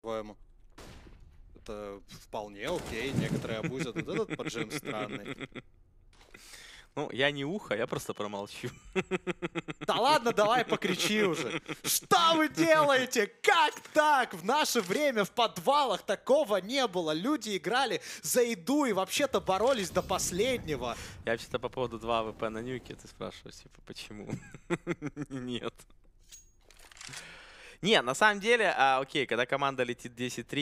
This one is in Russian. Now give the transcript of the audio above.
по-твоему? Это вполне окей, некоторые обузят. Вот этот поджим странный. Ну, я не ухо, я просто промолчу. Да ладно, давай покричи уже. Что вы делаете? Как так? В наше время в подвалах такого не было. Люди играли за еду и вообще-то боролись до последнего. Я вообще-то по поводу 2 АВП на нюке, ты спрашиваешь, типа, почему? Нет. Не, на самом деле, окей, когда команда летит 10-3,